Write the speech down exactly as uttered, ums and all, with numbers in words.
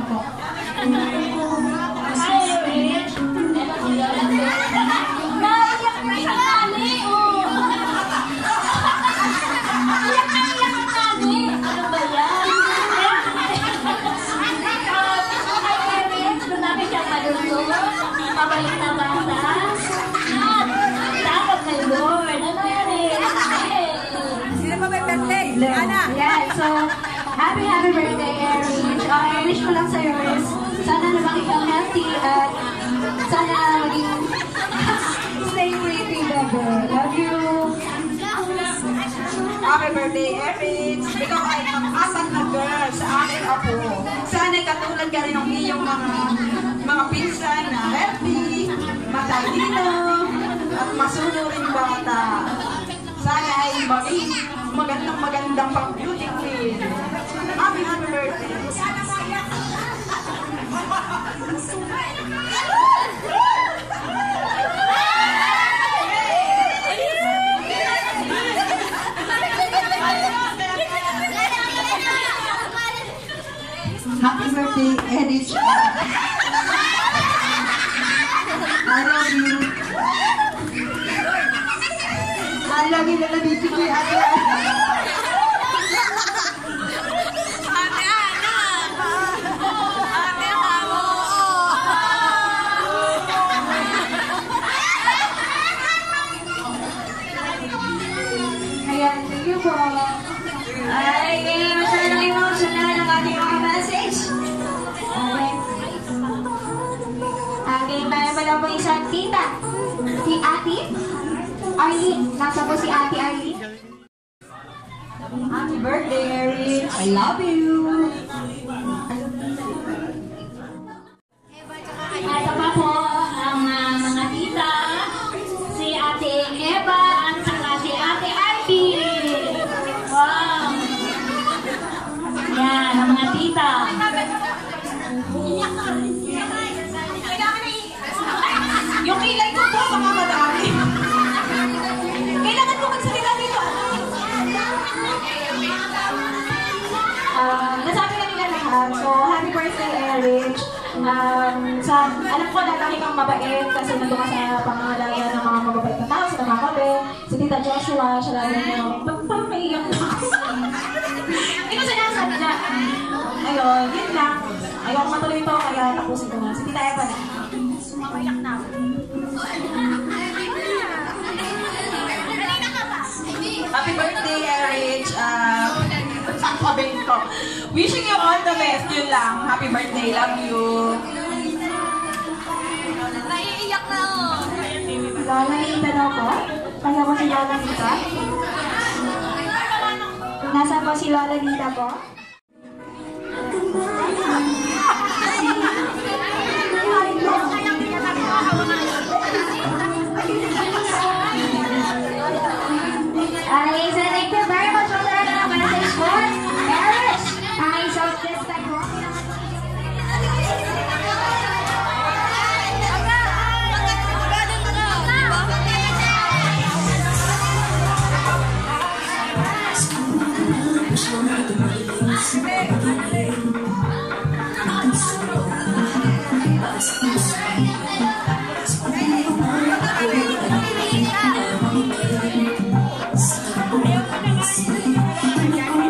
po. Mabalik na bata. Dapat may Lord. Ano yan eh? Sino pa may birthday? Ana? Yeah, so, happy, happy birthday, Erich. Uh, I wish ko lang sa'yo is, sana naman ikaw healthy at sana maging stay pretty, baby. Love you. Happy birthday, Erich. Ikaw ay pang-apat na girl sa aking apo. Sana'y katulad ka rin ng iyong mga mga pinsan na happy, matalino, at masunuring bata. Sana ay maging magandang magandang pang-beauty queen. Happy, happy birthday. Happy birthday, Erich. I love you. I love you, love you, kay Ate Ana. Ate Ana! Ate Ana! Ayan, thank you po. Ay, ngayon masyadong emotional ang ating mga message. Okay. Okay, mayroon pa lang po isang tita. Si Ate Arlene. Nasa po si Ate Arlene. Happy birthday, Erich. I love you. Ito pa po ang uh, mga tita. Si Ate Eva at saka si Ate Ivy. Wow! Yan, ang mga tita. Yung kilay ko po, mga madami. Kailangan ko magsalita dito. Um, nasabi na nila lahat. So, happy birthday, Erich. Um, sa, alam ko, lalaki kang mabait kasi nandun ka sa pangangalaga ng mga mababait na tao, sa mga kape. Si Tita Joshua, siya lalo niya, parang naiyak na ako. Hindi ko sinasabi niya. Ayun, yun lang. Ayaw ko matuloy ito, kaya tapusin ko na. Si Tita Eva na. Sumakuyak na ako. Happy birthday, Erich. Uh, Sasabihin ko. Wishing you all the best. Yun lang. Happy birthday. Love you. Naiiyak na ako. Lola Nita daw po. Kaya po si Lola Nita. Nasa po si Lola Nita po. Ay, so thank you very much for that uh, message for Erich. Ay, so this time po. Thank you.